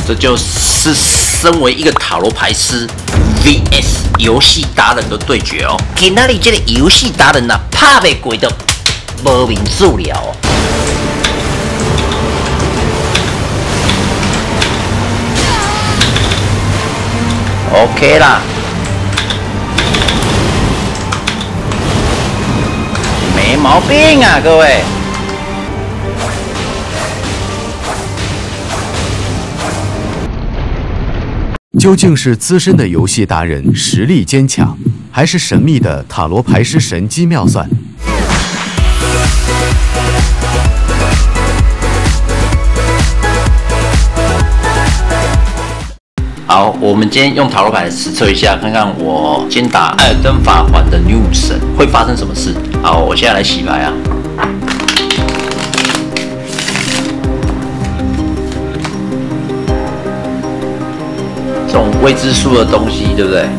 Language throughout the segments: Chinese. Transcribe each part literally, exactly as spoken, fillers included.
这就是身为一个塔罗牌师 V S 游戏达人的对决哦。今仔日这个游戏达人呐、啊，拍袂过的无名治疗哦。OK 啦，没毛病啊，各位。 究竟是资深的游戏达人实力坚强，还是神秘的塔罗牌师神机妙算？ 好，我们今天用塔罗牌实测一下，看看我今天打艾尔登法环的女武神会发生什么事。好，我现在来洗牌啊。这种未知数的东西，对不对？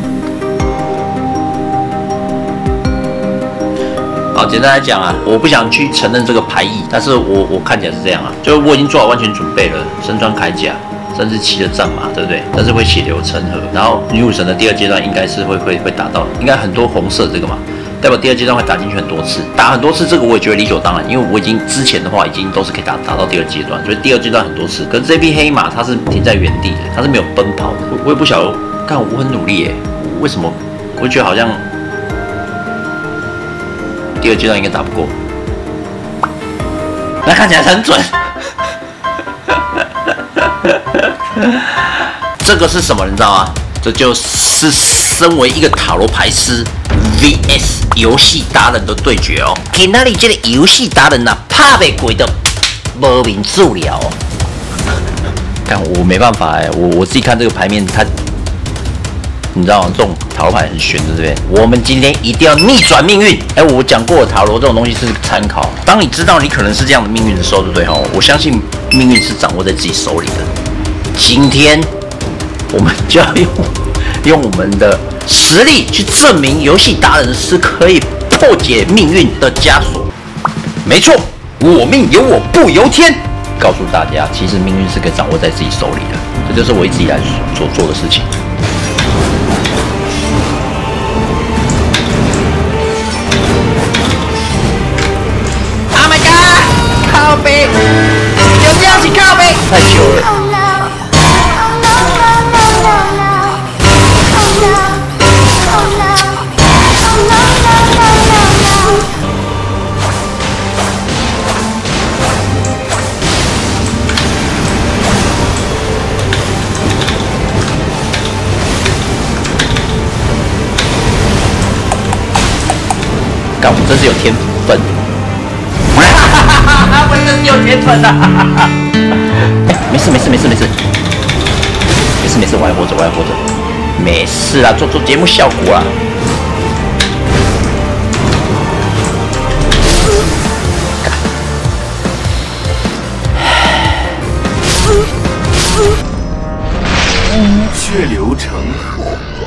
好，简单来讲啊，我不想去承认这个牌意，但是我我看起来是这样啊，就是我已经做好完全准备了，身穿铠甲。甚至骑了战马，对不对？但是会血流成河。然后女武神的第二阶段应该是会会会打到，应该很多红色这个嘛，代表第二阶段会打进去很多次，打很多次这个我也觉得理所当然，因为我已经之前的话已经都是可以打打到第二阶段，所以第二阶段很多次。可是这匹黑马它是停在原地的，它是没有奔跑的。我我也不晓得，看我很努力耶，为什么？我觉得好像第二阶段应该打不过，那看起来很准。这个是什么？你知道吗？这就是身为一个塔罗牌师 V S 游戏达人的对决哦。今仔日这个游戏达人呐、啊，拍袂过的无名治疗哦。但我没办法哎，我我自己看这个牌面，它你知道吗？这种塔罗牌很玄，对不对？我们今天一定要逆转命运。哎，我讲过塔罗这种东西是参考。当你知道你可能是这样的命运的时候，对不对？哦，我相信命运是掌握在自己手里的。今天我们就要用用我们的实力去证明游戏达人是可以破解命运的枷锁。没错，我命由我不由天。告诉大家，其实命运是可以掌握在自己手里的，这就是我一直以来所做的事情。Oh my god！ 靠背，就这样子靠背，太久了。干，我真是有天分！我真是有天分啊！哎，没事没事没事没事，没事没事，我还活着我还活着，没事啦，做做节目效果啦。 血流成河。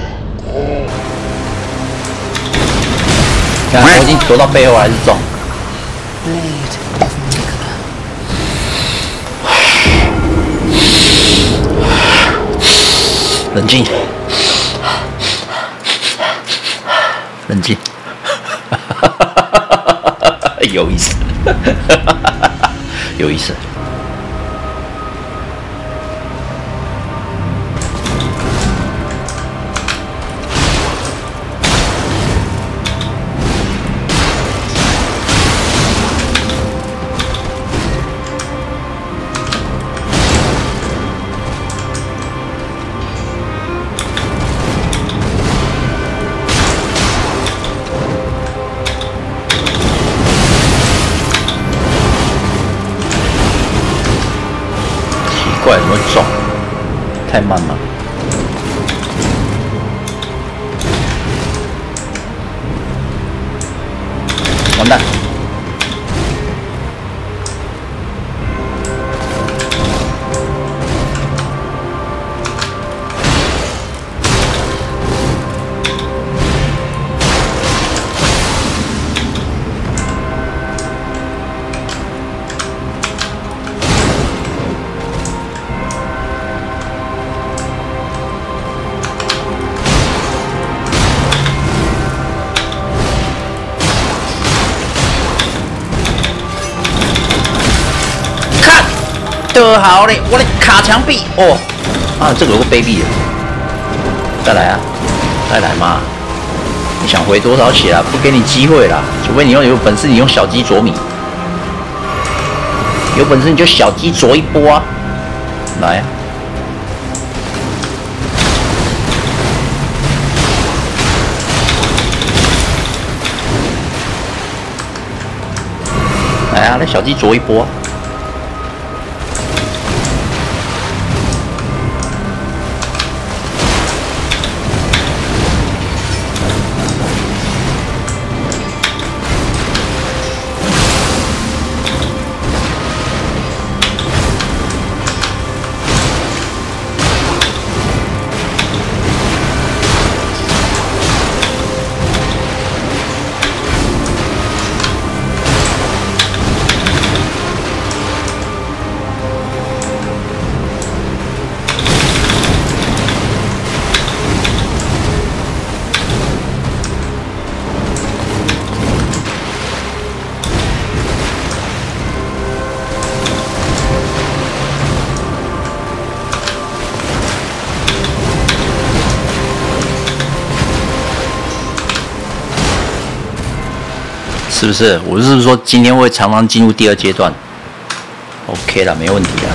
看，我已经躲到背后还是中。冷静，冷静，有意思，有意思。怪怎么中？太慢了。完蛋！ 得好嘞！我的卡墙壁哦，啊，这个有个卑鄙的，再来啊，再来嘛！你想回多少血啊？不给你机会啦！除非你用有本事，你用小鸡啄米，有本事你就小鸡啄一波啊！来啊！来啊，来小鸡啄一波、啊！是不是？我是不是说今天会常常进入第二阶段 ？OK 啦，没问题啦。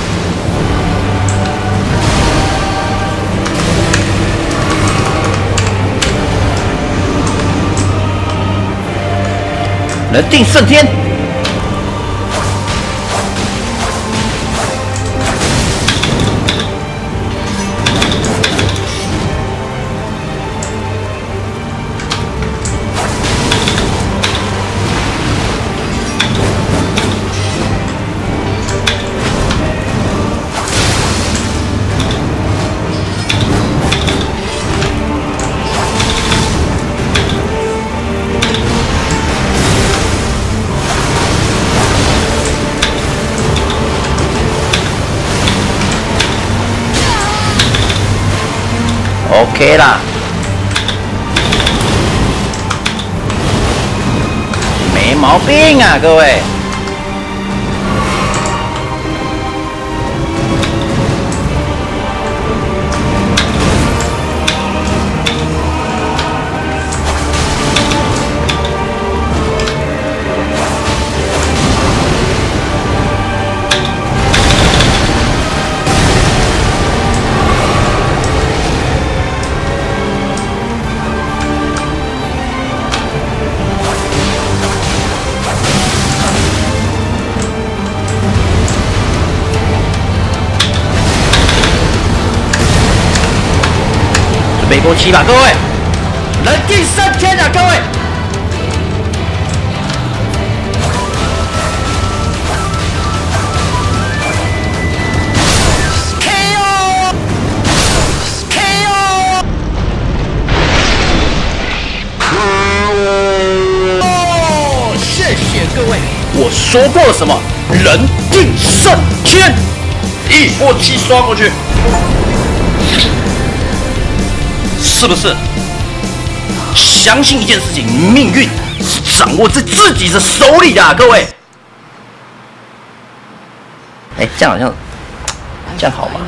人定胜天。OK 啦，没毛病啊，各位。背过期吧，各位，人定胜天啊，各位。K O K O 哦，谢谢各位。我说过了什么？人定胜天，一波七刷过去。是不是？相信一件事情，命运是掌握在自己的手里的、啊，各位。哎，这样好像，这样好吗？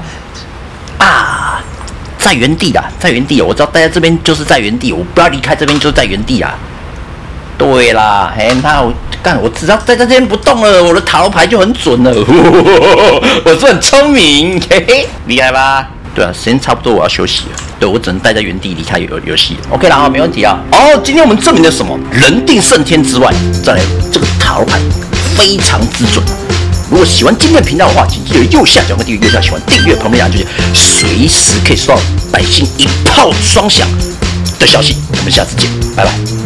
啊，在原地啦，在原地，我知道待在这边就是在原地，我不要离开这边就是在原地啊。对啦，嘿，那我干，我只要在这边不动了，我的塔罗牌就很准了。我是很聪明，嘿嘿，厉害吧？对啊，时间差不多，我要休息了。对，我只能待在原地离开游游戏。OK 啦，没问题啊。哦，今天我们证明了什么？人定胜天之外，再来这个塔罗牌非常之准。如果喜欢今天的频道的话，请记得右下角跟订阅，右下喜欢订阅旁边的按钮，随时可以收到百姓一炮双响的消息。我们下次见，拜拜。